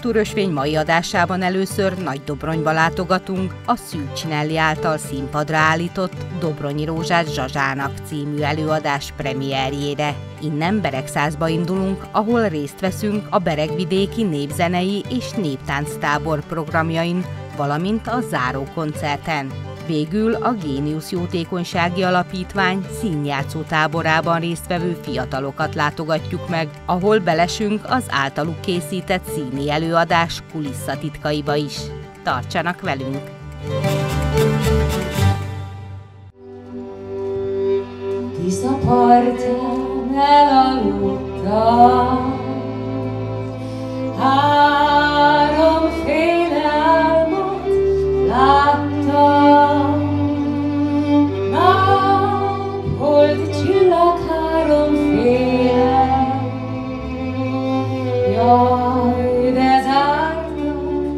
Kultúrösvény mai adásában először Nagydobronyba látogatunk a Szűcs Nelly által színpadra állított Dobronyi Rózsát Zsazsának című előadás premierjére. Innen Beregszászba indulunk, ahol részt veszünk a beregvidéki népzenei és néptánctábor programjain, valamint a zárókoncerten. Végül a Géniusz Jótékonysági Alapítvány színjátszó táborában résztvevő fiatalokat látogatjuk meg, ahol belesünk az általuk készített színi előadás kulisszatitkaiba is. Tartsanak velünk! Tisza partján elaludtam, háromféle álmot láttam. Naphold csillag háromféle, jaj, de zártak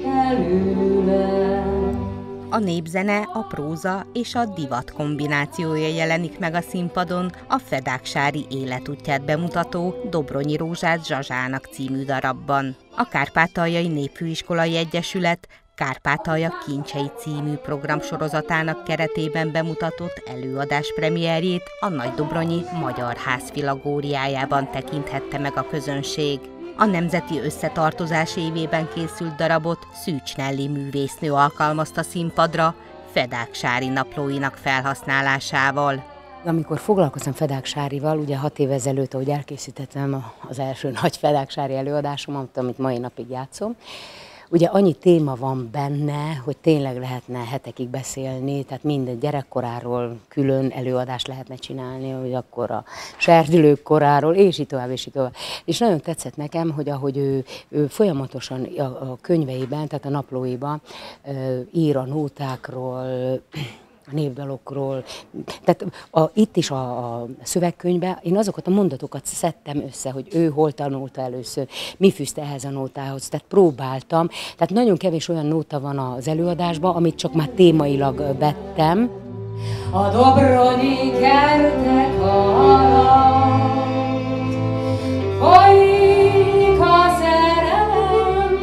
előlem. A népzene, a próza és a divat kombinációja jelenik meg a színpadon a Fedáksári életútját bemutató Dobronyi Rózsát Zsazsának című darabban. A Kárpátaljai Népfőiskolai Egyesület Kárpátalja kincsei című programsorozatának keretében bemutatott előadás premierjét a Nagydobronyi Magyar Ház filagóriájában tekinthette meg a közönség. A Nemzeti Összetartozás évében készült darabot Szűcs Nelly művésznő alkalmazta színpadra Fedáksári naplóinak felhasználásával. Amikor foglalkoztam Fedáksárival, ugye 6 évvel ezelőtt, ahogy elkészítettem az első nagy Fedáksári előadásomat, amit mai napig játszom, ugye annyi téma van benne, hogy tényleg lehetne hetekig beszélni, tehát minden gyerekkoráról külön előadást lehetne csinálni, hogy akkor a serdülők koráról, és így tovább, és így tovább. És nagyon tetszett nekem, hogy ahogy ő folyamatosan a könyveiben, tehát a naplóiban ír a nótákról, a népdalokról, tehát itt is a szövegkönyvben én azokat a mondatokat szedtem össze, hogy ő hol tanulta először, mi fűzte ehhez a nótához, tehát próbáltam. Tehát nagyon kevés olyan nóta van az előadásban, amit csak már témailag vettem. A dobronyi kertek alatt folyik a szerelem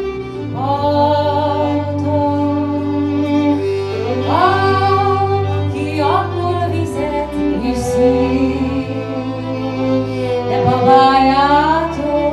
de babájától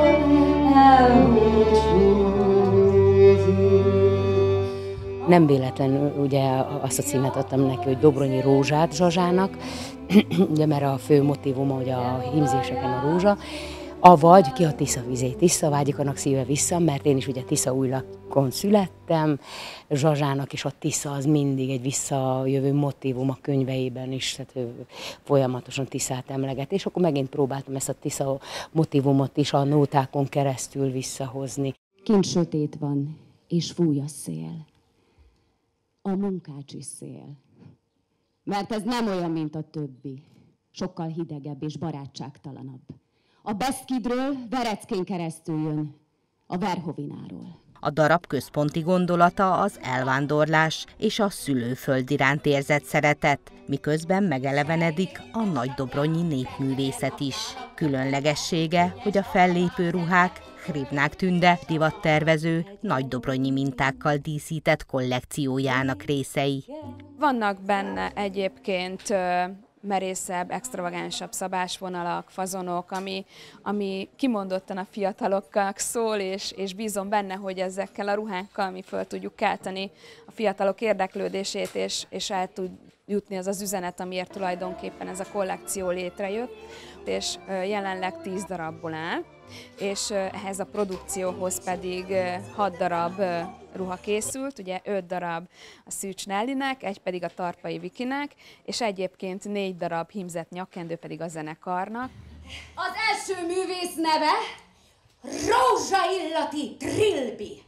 elbúcsúzik. Nem véletlenül ugye azt a címet adtam neki, hogy Dobronyi Rózsát Zsazsának, ugye mert a fő motívuma ugye a hímzéseken a rózsa, avagy ki a Tisza vizé, Tisza vágyikonak szíve vissza, mert én is ugye Tiszaújlakon születtem, Zsazsának is a Tisza az mindig egy visszajövő motívum a könyveiben is, tehát ő folyamatosan Tiszát emleget, és akkor megint próbáltam ezt a Tisza motívumot is a nótákon keresztül visszahozni. Kint sötét van, és fúj a szél, a munkácsi szél, mert ez nem olyan, mint a többi, sokkal hidegebb és barátságtalanabb. A Beszkidről Vereckén keresztül jön, a Verhovináról. A darab központi gondolata az elvándorlás és a szülőföld iránt érzett szeretet, miközben megelevenedik a nagydobronyi népművészet is. Különlegessége, hogy a fellépő ruhák Hrivnák Tünde divattervező nagydobronyi mintákkal díszített kollekciójának részei. Vannak benne egyébként merészebb, extravagánsabb szabásvonalak, fazonok, ami kimondottan a fiataloknak szól, és bízom benne, hogy ezekkel a ruhákkal mi föl tudjuk kelteni a fiatalok érdeklődését, és el tud jutni az az üzenet, amiért tulajdonképpen ez a kollekció létrejött, és jelenleg 10 darabból áll, és ehhez a produkcióhoz pedig 6 darab ruha készült, ugye 5 darab a Szűcs Nellynek, egy pedig a Tarpai Vikinek, és egyébként 4 darab hímzett nyakkendő pedig a zenekarnak. Az első művész neve Rózsa Illati Trilbi.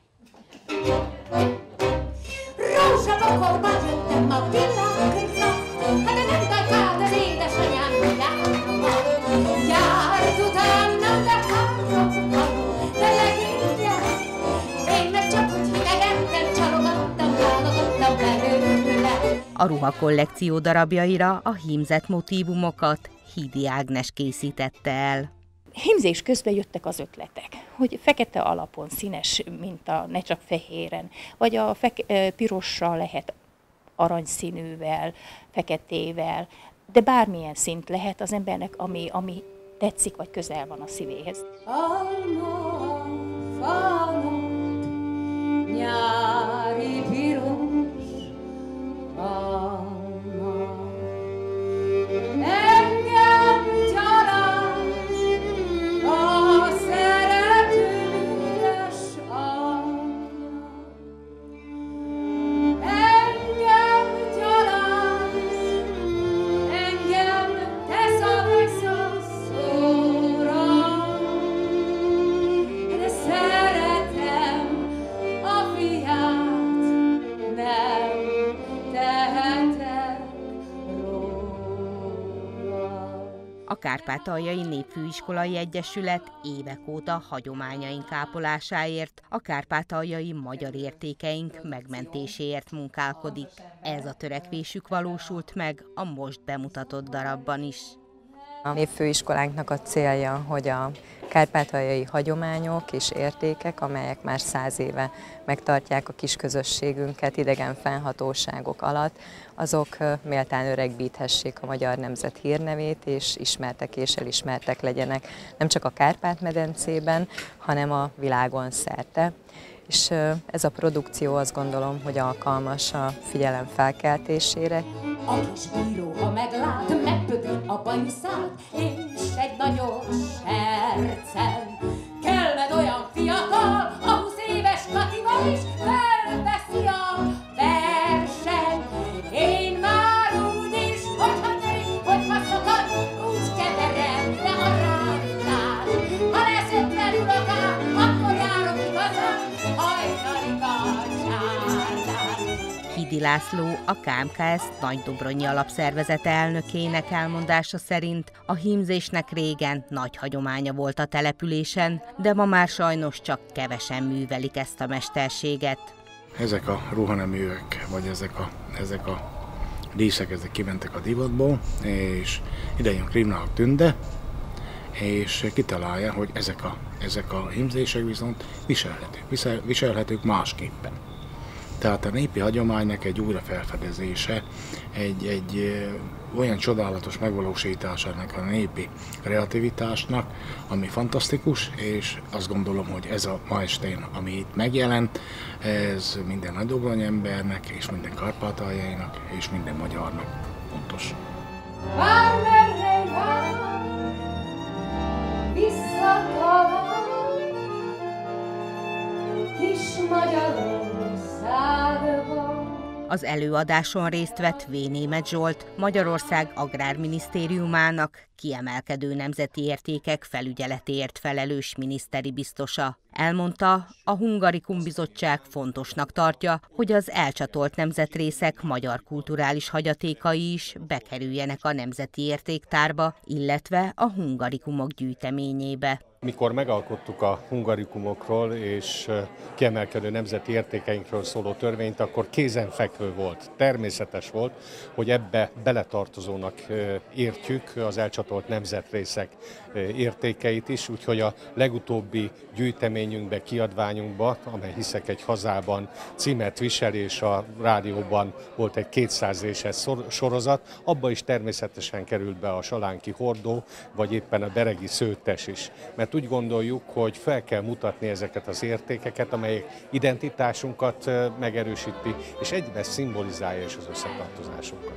Rózsa bokorban jöttem a világra, hát de nem tajkád az édesanyám járva. Járt utánam, de háromban, de legény jár. Én meg csak úgy hidegettem, csalogattam, válogattam belőle. A ruhakollekció darabjaira a hímzett motívumokat Hídi Ágnes készítette el. Hímzés közben jöttek az ötletek, hogy fekete alapon, színes minta, ne csak fehéren, vagy a pirossal lehet aranyszínűvel, feketével, de bármilyen szint lehet az embernek, ami tetszik, vagy közel van a szívéhez. Alma falott, nyári piros alma, engem gyaláz a szerető üres alma, engem gyaláz, engem tesz a visszaszóra, de szeretem a fiát, nem tehetek róla. A Kárpátaljai Népfőiskolai Egyesület évek óta hagyományaink ápolásáért, a kárpátaljai magyar értékeink megmentéséért munkálkodik. Ez a törekvésük valósult meg a most bemutatott darabban is. A Népfőiskolánknak a célja, hogy a kárpátaljai hagyományok és értékek, amelyek már 100 éve megtartják a kisközösségünket idegen fennhatóságok alatt, azok méltán öregbíthessék a magyar nemzet hírnevét, és ismertek és elismertek legyenek nem csak a Kárpát-medencében, hanem a világon szerte. És ez a produkció, azt gondolom, hogy alkalmas a figyelem felkeltésére. A kis bíró, ha meglát, megpöti a banyuszát, és egy nagyon sercen kelled olyan fiatal, a 20 éves Katival is felveszi a versenyt. Én már úgyis, hogyha nő, hogyha szakad, úgy keverem, de a rántás. Ha lesz 50 unokám, akkor járok igazán, hajnali kacsárnál. Hidi László, a KMKS Nagy-Dobronyi Alapszervezete elnökének elmondása szerint a hímzésnek régen nagy hagyománya volt a településen, de ma már sajnos csak kevesen művelik ezt a mesterséget. Ezek a ruhaneművek, vagy ezek a díszek, ezek kimentek a divatból, és ide jön Krimnahak Tünde, és kitalálja, hogy ezek a hímzések viszont viselhetők másképpen. Tehát a népi hagyománynak egy újra felfedezése, egy olyan csodálatos megvalósításának a népi kreativitásnak, ami fantasztikus, és azt gondolom, hogy ez a ma estén, ami itt megjelent, ez minden Nagy-Dobronyi embernek, és minden kárpátaljainak, és minden magyarnak fontos. Bármerre jár, visszatalál, kis Magyarországban. Az előadáson részt vett V. Németh Zsolt, Magyarország Agrárminisztériumának kiemelkedő nemzeti értékek felügyeletéért felelős miniszteri biztosa. Elmondta, a Hungarikum Bizottság fontosnak tartja, hogy az elcsatolt nemzetrészek magyar kulturális hagyatékai is bekerüljenek a nemzeti értéktárba, illetve a hungarikumok gyűjteményébe. Mikor megalkottuk a hungarikumokról és kiemelkedő nemzeti értékeinkről szóló törvényt, akkor kézenfekvő volt, természetes volt, hogy ebbe beletartozónak értjük az elcsatolt nemzetrészek értékeit is, úgyhogy a legutóbbi gyűjteményünkbe, kiadványunkba, amely Hiszek egy hazában címet visel, és a rádióban volt egy 200 réses sorozat, abba is természetesen került be a salánki hordó, vagy éppen a beregi szőttes is. Mert úgy gondoljuk, hogy fel kell mutatni ezeket az értékeket, amelyek identitásunkat megerősíti, és egyben szimbolizálja is az összetartozásunkat.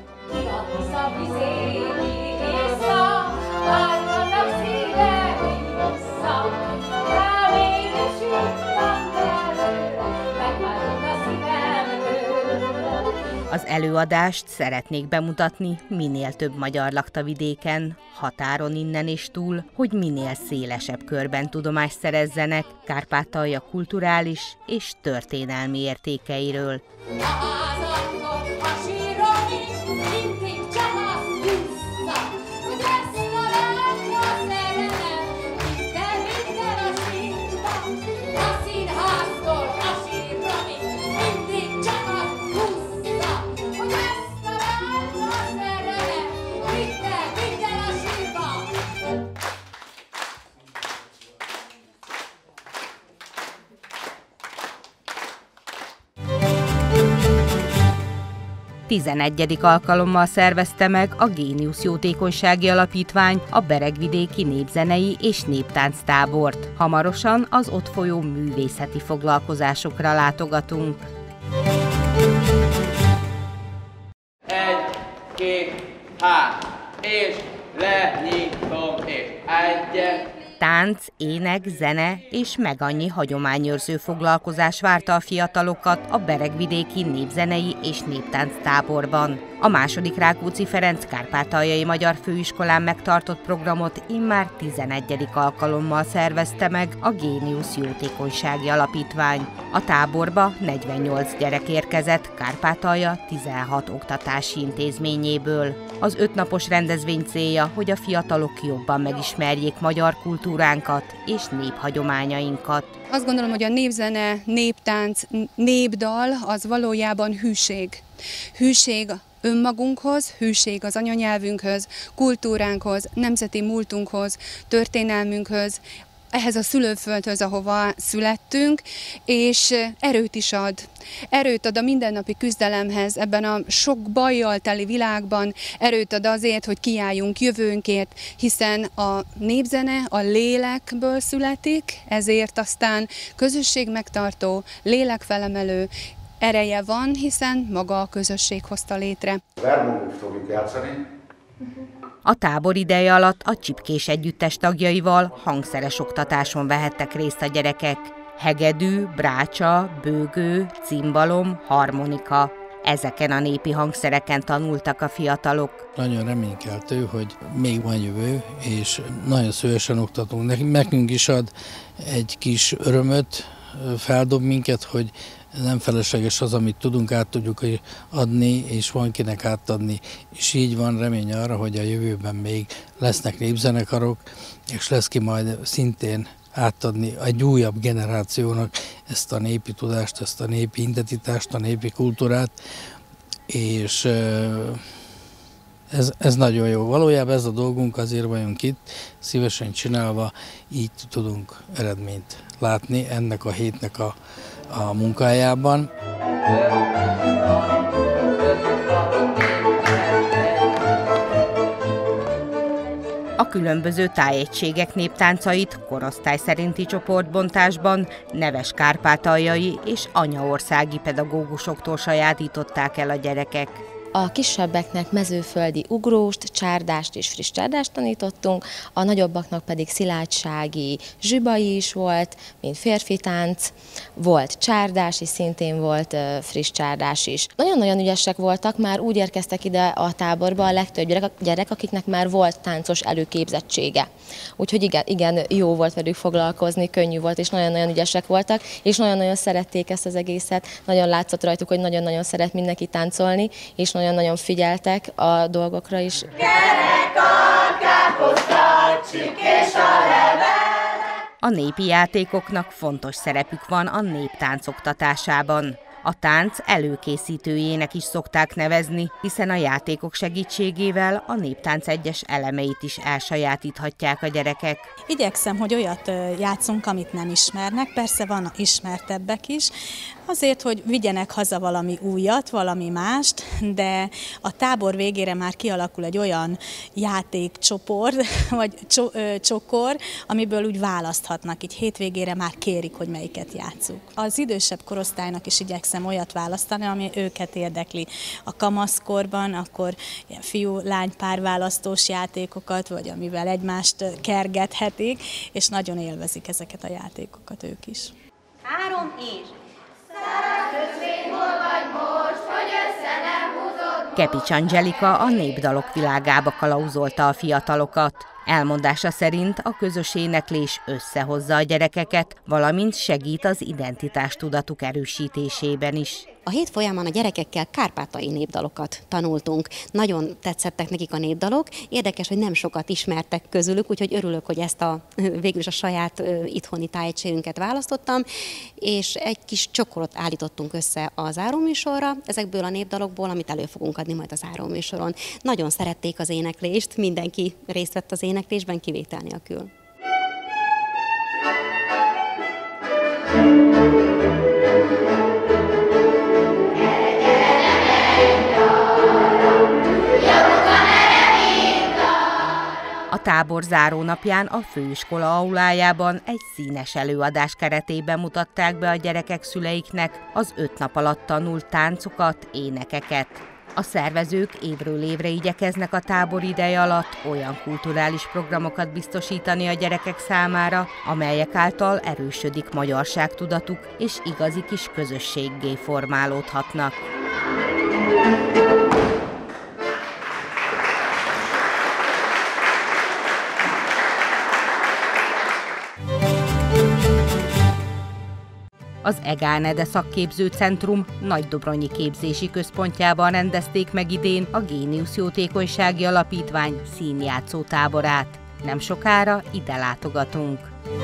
Az előadást szeretnék bemutatni minél több magyar lakta vidéken, határon innen és túl, hogy minél szélesebb körben tudomást szerezzenek Kárpátalja kulturális és történelmi értékeiről. 11. alkalommal szervezte meg a Géniusz Jótékonysági Alapítvány a Beregvidéki Népzenei és Néptánctábort. Hamarosan az ott folyó művészeti foglalkozásokra látogatunk. 1, 2, 3, és lenyitom, és egyen. Tánc, ének, zene és meg annyi hagyományőrző foglalkozás várta a fiatalokat a Beregvidéki Népzenei és Néptánctáborban. A II. Rákóczi Ferenc Kárpátaljai Magyar Főiskolán megtartott programot immár 11. alkalommal szervezte meg a Géniusz Jótékonysági Alapítvány. A táborba 48 gyerek érkezett Kárpátalja 16 oktatási intézményéből. Az 5 napos rendezvény célja, hogy a fiatalok jobban megismerjék magyar kultúránkat és néphagyományainkat. Azt gondolom, hogy a népzene, néptánc, népdal az valójában hűség. Hűség önmagunkhoz, hűség az anyanyelvünkhöz, kultúránkhoz, nemzeti múltunkhoz, történelmünkhöz, ehhez a szülőföldhöz, ahova születtünk, és erőt is ad. Erőt ad a mindennapi küzdelemhez ebben a sok bajjal teli világban, erőt ad azért, hogy kiálljunk jövőnkért, hiszen a népzene a lélekből születik, ezért aztán közösségmegtartó, lélekfelemelő ereje van, hiszen maga a közösség hozta létre. Vermógot fogjuk játszani. A tábor ideje alatt a Csipkés együttes tagjaival hangszeres oktatáson vehettek részt a gyerekek. Hegedű, brácsa, bőgő, cimbalom, harmonika. Ezeken a népi hangszereken tanultak a fiatalok. Nagyon reménykeltő, hogy még van jövő, és nagyon szívesen oktatunk. Nekünk is ad egy kis örömöt, feldob minket, hogy nem felesleges az, amit tudunk, át tudjuk adni, és van kinek átadni. És így van remény arra, hogy a jövőben még lesznek népzenekarok, és lesz ki majd szintén átadni egy újabb generációnak ezt a népi tudást, ezt a népi identitást, a népi kultúrát, és ez nagyon jó. Valójában ez a dolgunk, azért vagyunk itt, szívesen csinálva, így tudunk eredményt látni ennek a hétnek a munkájában. A különböző tájegységek néptáncait korosztály szerinti csoportbontásban neves kárpátaljai és anyaországi pedagógusoktól sajátították el a gyerekek. A kisebbeknek mezőföldi ugróst, csárdást és friss csárdást tanítottunk, a nagyobbaknak pedig szilágysági zsibai is volt, mint férfi tánc, volt csárdás, és szintén volt friss csárdás is. Nagyon-nagyon ügyesek voltak, már úgy érkeztek ide a táborba a legtöbb gyerek, akiknek már volt táncos előképzettsége. Úgyhogy igen, jó volt velük foglalkozni, könnyű volt, és nagyon-nagyon ügyesek voltak, és nagyon-nagyon szerették ezt az egészet. Nagyon látszott rajtuk, hogy nagyon-nagyon szeret mindenki táncolni, és nagyon-nagyon figyeltek a dolgokra is. A népi játékoknak fontos szerepük van a néptánc oktatásában. A tánc előkészítőjének is szokták nevezni, hiszen a játékok segítségével a néptánc egyes elemeit is elsajátíthatják a gyerekek. Igyekszem, hogy olyat játszunk, amit nem ismernek, persze van ismertebbek is, azért, hogy vigyenek haza valami újat, valami mást, de a tábor végére már kialakul egy olyan játékcsoport, vagy csokor, amiből úgy választhatnak, így hétvégére már kérik, hogy melyiket játsszuk. Az idősebb korosztálynak is igyekszem olyat választani, ami őket érdekli. A kamaszkorban akkor ilyen fiú-lány párválasztós játékokat, vagy amivel egymást kergethetik, és nagyon élvezik ezeket a játékokat ők is. 3 és... Kepics Angelika a népdalok világába kalauzolta a fiatalokat. Elmondása szerint a közös éneklés összehozza a gyerekeket, valamint segít az identitástudatuk erősítésében is. A hét folyamán a gyerekekkel kárpátaljai népdalokat tanultunk. Nagyon tetszettek nekik a népdalok. Érdekes, hogy nem sokat ismertek közülük, úgyhogy örülök, hogy ezt végül is a saját itthoni tájegységünket választottam, és egy kis csokorot állítottunk össze a záróműsorra, ezekből a népdalokból, amit elő fogunk adni majd a záróműsoron. Nagyon szerették az éneklést, mindenki részt vett az éneklésben, kivétel nélkül. Yeah. tábor zárónapján a főiskola aulájában egy színes előadás keretében mutatták be a gyerekek szüleiknek az 5 nap alatt tanult táncokat, énekeket. A szervezők évről évre igyekeznek a tábor ideje alatt olyan kulturális programokat biztosítani a gyerekek számára, amelyek által erősödik magyarságtudatuk és igazi kis közösséggé formálódhatnak. Az Egánede Szakképző Centrum Nagydobronyi Képzési Központjában rendezték meg idén a Géniusz Jótékonysági Alapítvány színjátszó táborát. Nem sokára ide látogatunk.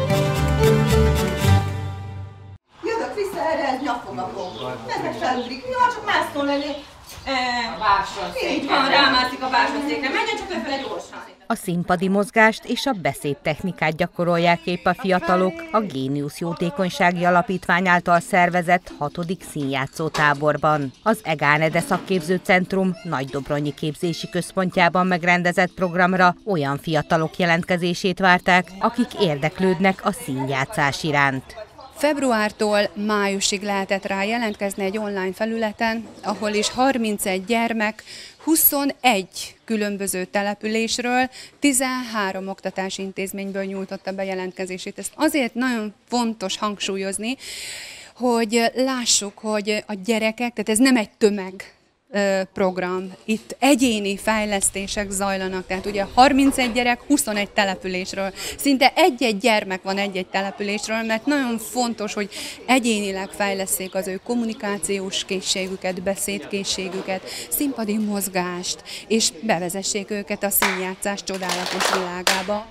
Jövök vissza erre, ez nyafogapom. Mennek felugrik, jó, csak mászol lenni. A bársonyszékre. Így van, rámászik a bársonyszékre. Menjen csak lefele gyorsan. A színpadi mozgást és a beszédtechnikát gyakorolják épp a fiatalok a Géniusz Jótékonysági Alapítvány által szervezett 6. színjátszó táborban. Az Egánede Szakképző Centrum Nagydobronyi Képzési Központjában megrendezett programra olyan fiatalok jelentkezését várták, akik érdeklődnek a színjátszás iránt. Februártól májusig lehetett rá jelentkezni egy online felületen, ahol is 31 gyermek 21 különböző településről, 13 oktatási intézményből nyújtotta be jelentkezését. Ezt azért nagyon fontos hangsúlyozni, hogy lássuk, hogy a gyerekek, tehát ez nem egy tömegprogram, itt egyéni fejlesztések zajlanak, tehát ugye 31 gyerek 21 településről, szinte egy-egy gyermek van egy-egy településről, mert nagyon fontos, hogy egyénileg fejlesszék az ő kommunikációs készségüket, beszédkészségüket, színpadi mozgást, és bevezessék őket a színjátszás csodálatos világába.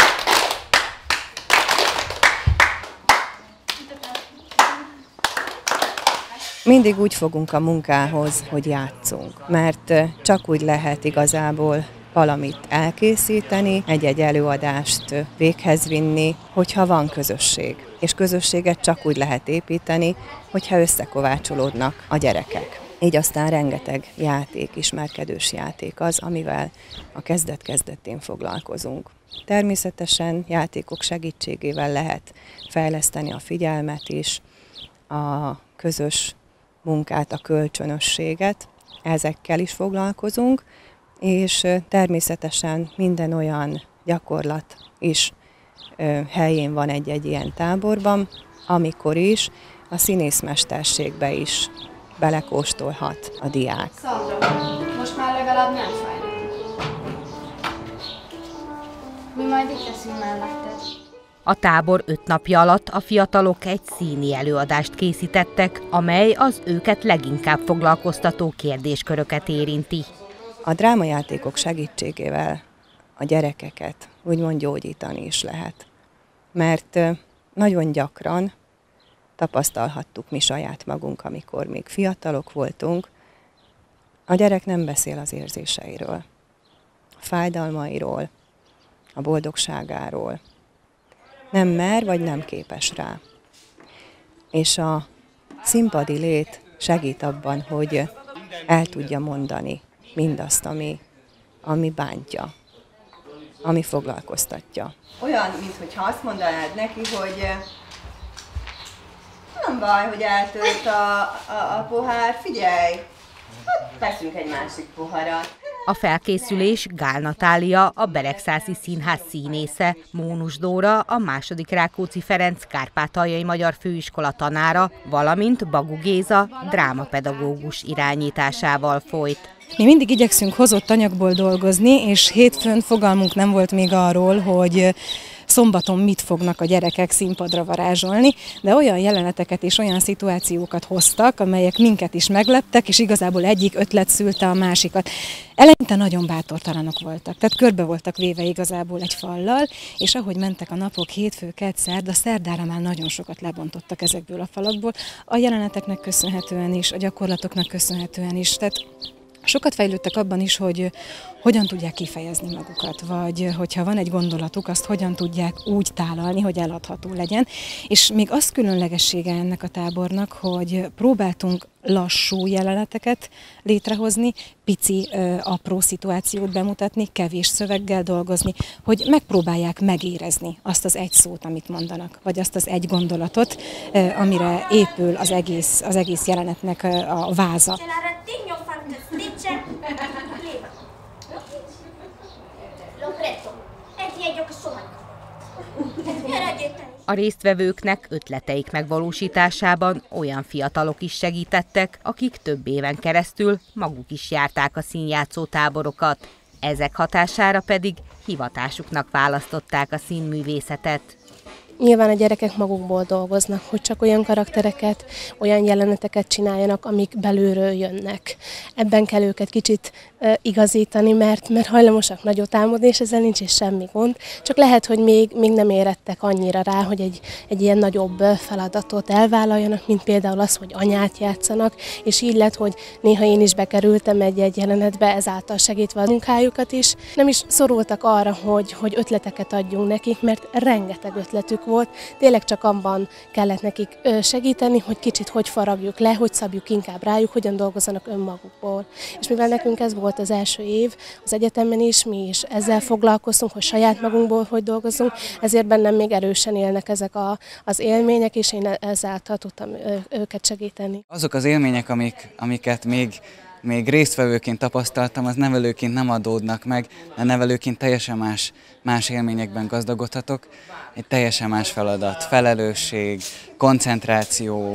Mindig úgy fogunk a munkához, hogy játszunk, mert csak úgy lehet igazából valamit elkészíteni, egy-egy előadást véghez vinni, hogyha van közösség. És közösséget csak úgy lehet építeni, hogyha összekovácsolódnak a gyerekek. Így aztán rengeteg játék, ismerkedős játék az, amivel a kezdet-kezdetén foglalkozunk. Természetesen játékok segítségével lehet fejleszteni a figyelmet is, a közös munkát, a kölcsönösséget, ezekkel is foglalkozunk, és természetesen minden olyan gyakorlat is helyén van egy-egy ilyen táborban, amikor is a színészmesterségbe is belekóstolhat a diák. Szandra, most már legalább nem fáj. Mi majd itt leszünk melletted. A tábor 5 napja alatt a fiatalok egy színi előadást készítettek, amely az őket leginkább foglalkoztató kérdésköröket érinti. A drámajátékok segítségével a gyerekeket úgymond gyógyítani is lehet, mert nagyon gyakran tapasztalhattuk mi saját magunk, amikor még fiatalok voltunk, a gyerek nem beszél az érzéseiről, a fájdalmairól, a boldogságáról. Nem mer, vagy nem képes rá. És a színpadi lét segít abban, hogy el tudja mondani mindazt, ami bántja, ami foglalkoztatja. Olyan, mintha azt mondanád neki, hogy nem baj, hogy eltölt a pohár, figyelj, hát veszünk egy másik poharat. A felkészülés Gál Natália, a Beregszászi Színház színésze, Mónus Dóra, a II. Rákóczi Ferenc Kárpátaljai Magyar Főiskola tanára, valamint Bagu Géza drámapedagógus irányításával folyt. Mi mindig igyekszünk hozott anyagból dolgozni, és hétfőn fogalmunk nem volt még arról, hogy szombaton mit fognak a gyerekek színpadra varázsolni, de olyan jeleneteket és olyan szituációkat hoztak, amelyek minket is megleptek, és igazából egyik ötlet szülte a másikat. Eleinte nagyon bátortalanok voltak, tehát körbe voltak véve igazából egy fallal, és ahogy mentek a napok, hétfő, kedd, szerda, szerdára már nagyon sokat lebontottak ezekből a falakból, a jeleneteknek köszönhetően is, a gyakorlatoknak köszönhetően is. Tehát Sokat fejlődtek abban is, hogy hogyan tudják kifejezni magukat, vagy hogyha van egy gondolatuk, azt hogyan tudják úgy tálalni, hogy eladható legyen. És még az különlegessége ennek a tábornak, hogy próbáltunk lassú jeleneteket létrehozni, pici, apró szituációt bemutatni, kevés szöveggel dolgozni, hogy megpróbálják megérezni azt az egy szót, amit mondanak, vagy azt az egy gondolatot, amire épül az egész jelenetnek a váza. A résztvevőknek ötleteik megvalósításában olyan fiatalok is segítettek, akik több éven keresztül maguk is járták a színjátszó táborokat. Ezek hatására pedig hivatásuknak választották a színművészetet. Nyilván a gyerekek magukból dolgoznak, hogy csak olyan karaktereket, olyan jeleneteket csináljanak, amik belülről jönnek. Ebben kell őket kicsit igazítani, mert hajlamosak nagyot álmodni, és ezzel nincs is semmi gond. Csak lehet, hogy még nem érettek annyira rá, hogy egy ilyen nagyobb feladatot elvállaljanak, mint például az, hogy anyát játszanak, és így lett, hogy néha én is bekerültem egy jelenetbe, ezáltal segítve a munkájukat is. Nem is szorultak arra, hogy ötleteket adjunk nekik, mert rengeteg ötletük volt. Tényleg csak abban kellett nekik segíteni, hogy kicsit hogy faragjuk le, hogy szabjuk inkább rájuk, hogyan dolgozzanak önmagukból. És mivel nekünk ez volt az első év, az egyetemen is, mi is ezzel foglalkoztunk, hogy saját magunkból hogy dolgozunk, ezért bennem még erősen élnek ezek az élmények, és én ezáltal tudtam őket segíteni. Azok az élmények, amiket még résztvevőként tapasztaltam, az nevelőként nem adódnak meg, de nevelőként teljesen más élményekben gazdagodhatok. Egy teljesen más feladat, felelősség, koncentráció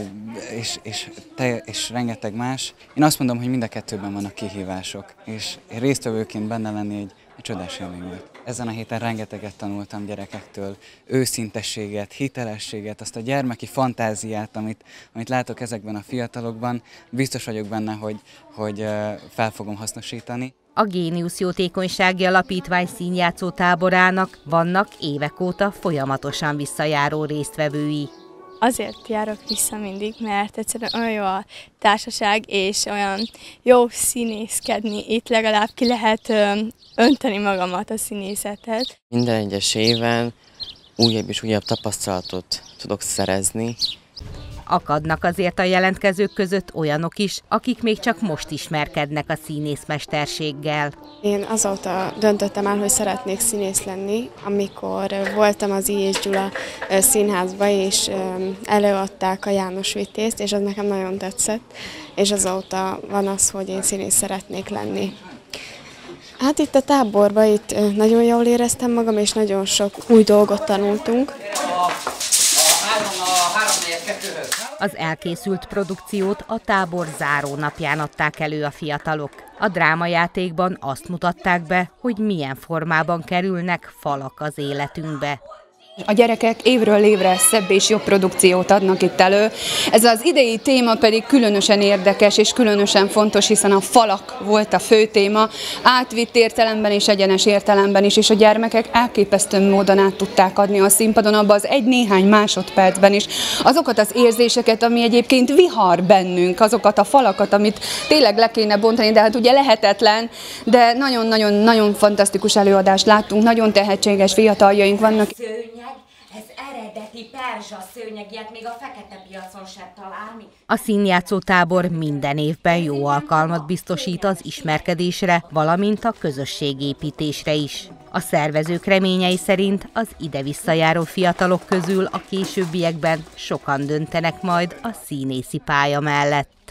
és rengeteg más. Én azt mondom, hogy mind a kettőben vannak kihívások, és résztvevőként benne lenni egy csodás élmény volt. Ezen a héten rengeteget tanultam gyerekektől, őszintességet, hitelességet, azt a gyermeki fantáziát, amit látok ezekben a fiatalokban. Biztos vagyok benne, hogy fel fogom hasznosítani. A Géniusz Jótékonysági Alapítvány színjátszó táborának vannak évek óta folyamatosan visszajáró résztvevői. Azért járok vissza mindig, mert egyszerűen olyan jó a társaság, és olyan jó színészkedni. Itt legalább ki lehet önteni magamat a színészetet. Minden egyes éven újabb és újabb tapasztalatot tudok szerezni. Akadnak azért a jelentkezők között olyanok is, akik még csak most ismerkednek a színészmesterséggel. Én azóta döntöttem el, hogy szeretnék színész lenni, amikor voltam az I. és Gyula színházba, és előadták a János Vitézt, és az nekem nagyon tetszett, és azóta van az, hogy én színész szeretnék lenni. Hát itt a táborban itt nagyon jól éreztem magam, és nagyon sok új dolgot tanultunk. Az elkészült produkciót a tábor záró napján adták elő a fiatalok. A drámajátékban azt mutatták be, hogy milyen formában kerülnek falak az életünkbe. A gyerekek évről évre szebb és jobb produkciót adnak itt elő. Ez az idei téma pedig különösen érdekes és különösen fontos, hiszen a falak volt a fő téma, átvitt értelemben és egyenes értelemben is, és a gyermekek elképesztő módon át tudták adni a színpadon abba az egy-néhány másodpercben is azokat az érzéseket, ami egyébként vihar bennünk, azokat a falakat, amit tényleg le kéne bontani, de hát ugye lehetetlen, de nagyon-nagyon fantasztikus előadást láttunk, nagyon tehetséges fiataljaink vannak. Ez eredeti perzsa szőnyeg, ilyet még a fekete piacon sem találni. A színjátszó tábor minden évben jó alkalmat biztosít az ismerkedésre, valamint a közösségépítésre is. A szervezők reményei szerint az ide visszajáró fiatalok közül a későbbiekben sokan döntenek majd a színészi pálya mellett.